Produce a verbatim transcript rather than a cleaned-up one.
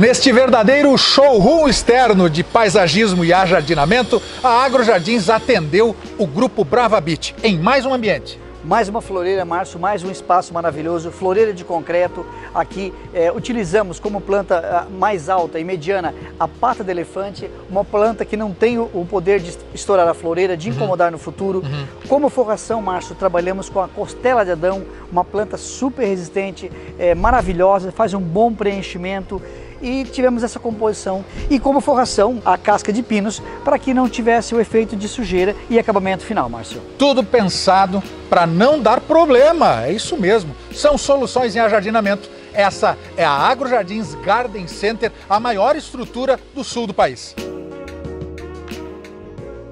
Neste verdadeiro showroom externo de paisagismo e ajardinamento, a AgroJardins atendeu o Grupo Brava Beach em mais um ambiente. Mais uma floreira, Márcio, mais um espaço maravilhoso, floreira de concreto. Aqui é, utilizamos como planta mais alta e mediana a pata de elefante, uma planta que não tem o poder de estourar a floreira, de incomodar uhum. no futuro. Uhum. Como forração, Márcio, trabalhamos com a costela de Adão, uma planta super resistente, é, maravilhosa, faz um bom preenchimento. E tivemos essa composição e como forração a casca de pinos para que não tivesse o efeito de sujeira e acabamento final, Márcio. Tudo pensado para não dar problema, é isso mesmo, são soluções em ajardinamento. Essa é a AgroJardins Garden Center, a maior estrutura do sul do país.